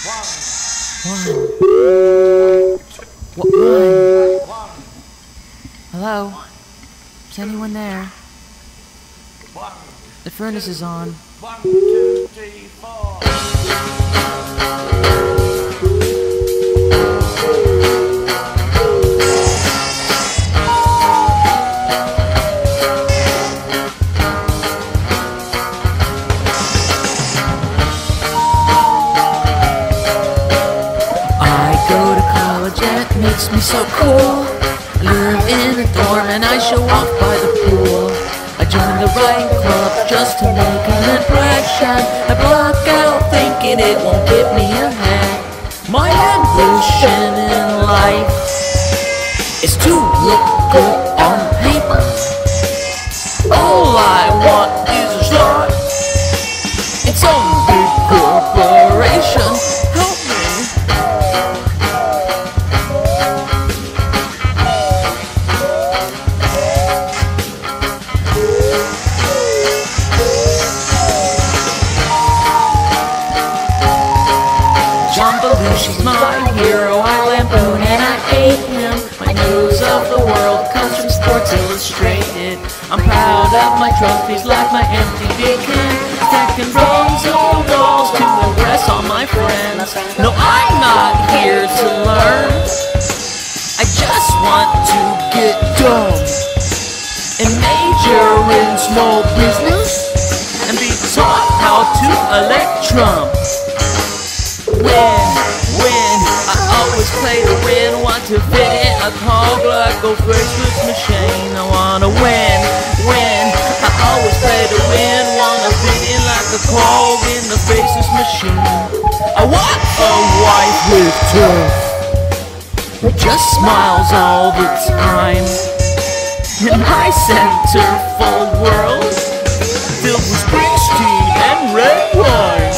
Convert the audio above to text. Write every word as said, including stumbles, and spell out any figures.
One. What? One. Hello? Is anyone there? The furnace is on. One, two, three, four. Makes me so cool. Live in a dorm and I show off by the pool. I join the writing club just to make an impression. I block out thinking it won't give me a hand. My ambition in life is to look good on paper. All I want is a start in some big corporation. Help me. She's my hero, I lampoon and I hate him. My news of the world comes from Sports Illustrated. I'm proud of my trophies like my empty beacon. Stacking rows of walls to impress all my friends. No, I'm not here to learn. I just want to get done and major in small business and be taught how to elect Trump. When play to win, want to fit in a cog like a faceless machine. I wanna win, win. I always play to win, wanna fit in like a cog in the faceless machine. I want a wife with teeth who just smiles all the time. In my centerfold world, filled with Springsteen and red wine.